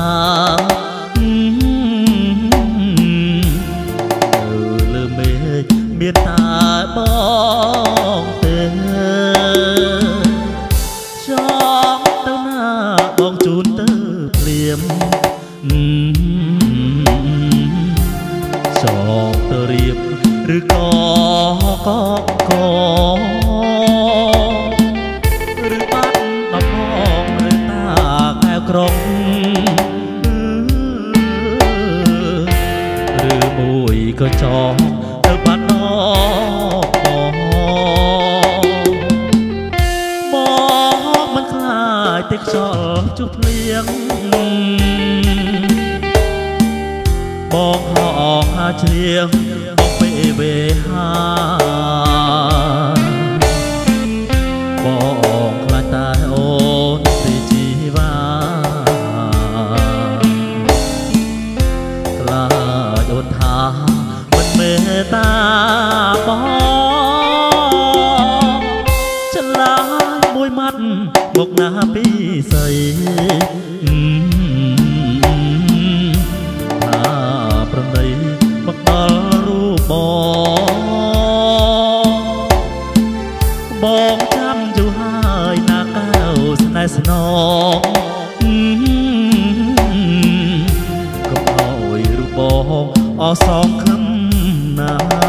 លើមេឃមានតែបងទេចង់ទៅណាបងជូនទៅភ្លាមចង់ទៅរៀបឬក៏ឬបាត់ដល់ផងឬតាកែវក្រុងឬមួយក៏ចង់ទៅបាត់មកមិនខ្លាចតែខ្យល់ជុះភ្លៀងបងហោហាជ្រៀងបងពេលវេហាបងខ្លាចតែអូនពីជីវ៉ាខ្លាចអូនថាមិនមេត្តាបងច្រឡំមួយម៉ាត់មកណាពីស្អីប្រណីមកដល់រូបបងចាំយូរហើយណាកែវស្នេហ៍ស្នងកុំឲ្យរូបបងអសងខំណា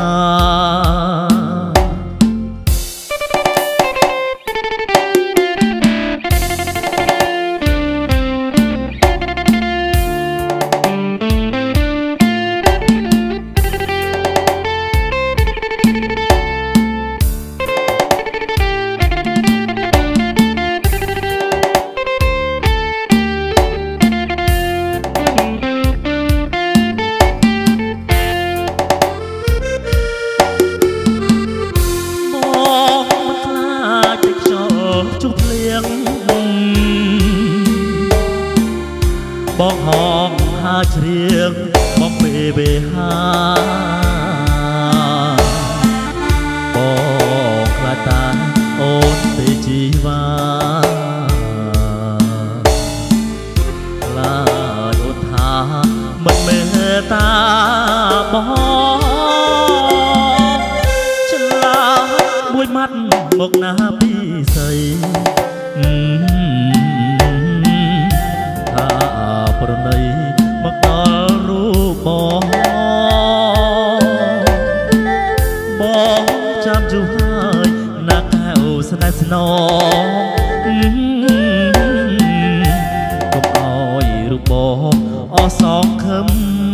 ជុះភ្លៀងបងហងហាជ្រៀងបងពេលវេហាបងខ្លាចតាអូនទេជីវ៉ាខ្លាចអូនថាមិនមេត្តាបងច្រឡំមួយម៉ាត់មកណាពីស្អីថាប្រណីមកដល់រូបបងចាំយូរហើយណាកែវស្នេហ៍ស្នងកុំឲ្យរូបបងអសងខឹម